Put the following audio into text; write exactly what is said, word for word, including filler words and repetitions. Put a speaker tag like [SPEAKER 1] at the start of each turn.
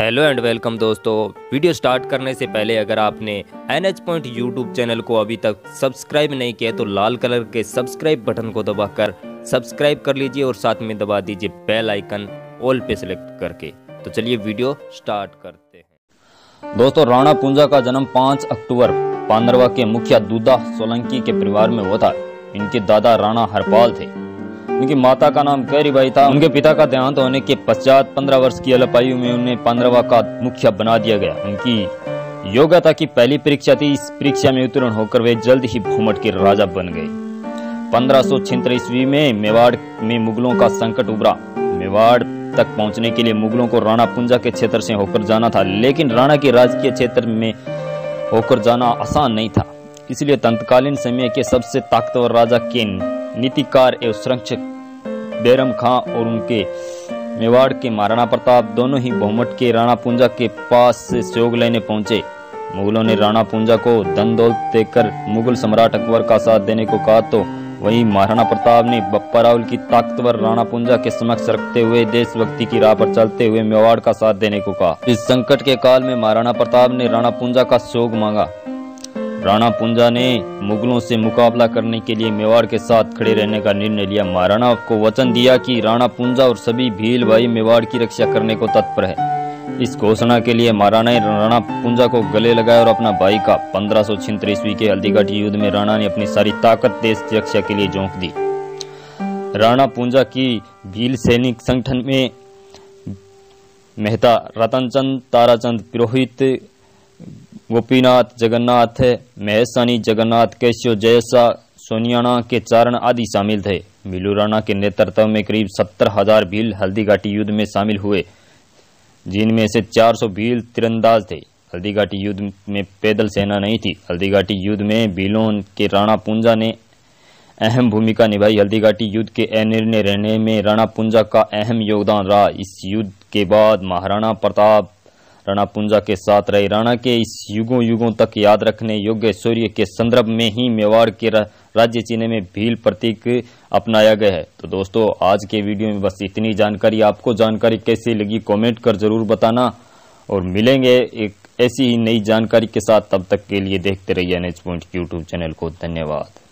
[SPEAKER 1] Hello and welcome दोस्तों। Video start करने से पहले अगर आपने N H point YouTube channel को अभी तक सब्सक्राइब नहीं किया तो लाल कलर के सब्सक्राइब बटन को दबाकर सब्सक्राइब कर लीजिए और साथ में दबा दीजिए बेल आइकन ऑल पे सिलेक्ट करके। तो चलिए वीडियो स्टार्ट करते हैं।
[SPEAKER 2] दोस्तों, राणा पुंजा का जन्म पाँच अक्टूबर पांडरवा के मुखिया दूधा सोलंकी के परिवार में हुआ था। इनके दादा राणा हरपाल थे। उनकी माता का नाम कैरीबाई था। उनके पिता का देहांत होने के पश्चात पंद्रह वर्ष की अल्पायु में उन्हें पांडरवा का मुखिया बना दिया गया। उनकी योग्यता की पहली परीक्षा थी। इस परीक्षा में उत्तीर्ण होकर वे जल्द ही भूमट के राजा बन गए। पंद्रह सौ छिहत्तर ईस्वी में मेवाड़ में मुगलों का संकट उभरा। मेवाड़ तक पहुंचने के लिए मुगलों को राणा पुंजा के क्षेत्र से होकर जाना था, लेकिन राणा के राजकीय क्षेत्र में होकर जाना आसान नहीं था। इसलिए तत्कालीन समय के सबसे ताकतवर राजा के नीतिकार एवं संरक्षक बैरम खां और उनके मेवाड़ के महाराणा प्रताप दोनों ही भूमट के राणा पुंजा के पास से सहयोग लेने पहुंचे। मुगलों ने राणा पुंजा को धन दौलत देकर मुगल सम्राट अकबर का साथ देने को कहा, तो वहीं महाराणा प्रताप ने बप्पा रावल की ताकतवर राणा पुंजा के समक्ष रखते हुए देशभक्ति की राह पर चलते हुए मेवाड़ का साथ देने को कहा। इस संकट के काल में महाराणा प्रताप ने राणा पुंजा का सहयोग मांगा। राणा पुंजा ने मुगलों से मुकाबला करने के लिए मेवाड़ के साथ खड़े रहने का निर्णय लिया। महाराणा को वचन दिया कि राणा पुंजा और सभी भील भाई मेवाड़ की रक्षा करने को तत्पर है। इस घोषणा के लिए महाराणा ने राणा पुंजा को गले लगाया और अपना भाई का पंद्रह सौ छिहत्तर ईस्वी के हल्दीघाटी युद्ध में राणा ने अपनी सारी ताकत देश की रक्षा के लिए झोंक दी। राणा पुंजा की भील सैनिक संगठन में मेहता, रतनचंद, ताराचंद, पुरोहित, गोपीनाथ, जगन्नाथ, महेशानी, जगन्नाथ, केशव, जयसा, सोनियाना के चारण आदि शामिल थे। भीलू राणा के नेतृत्व में करीब सत्तर हजार भील हल्दीघाटी युद्ध में शामिल हुए, जिनमें से चार सौ भील तीरंदाज थे। हल्दीघाटी युद्ध में पैदल सेना नहीं थी। हल्दीघाटी युद्ध में भीलों के राणा पुंजा ने अहम भूमिका निभाई। हल्दीघाटी युद्ध के अनिर्णय रहने में राणा पुंजा का अहम योगदान रहा। इस युद्ध के बाद महाराणा प्रताप राणा पुंजा के साथ रहे। राणा के इस युगों युगों तक याद रखने योग्य शौर्य के संदर्भ में ही मेवाड़ के राज्य चिन्ह में भील प्रतीक अपनाया गया है। तो दोस्तों, आज के वीडियो में बस इतनी जानकारी। आपको जानकारी कैसी लगी कमेंट कर जरूर बताना, और मिलेंगे एक ऐसी ही नई जानकारी के साथ। तब तक के लिए देखते रहिए N H point YouTube channel को। धन्यवाद।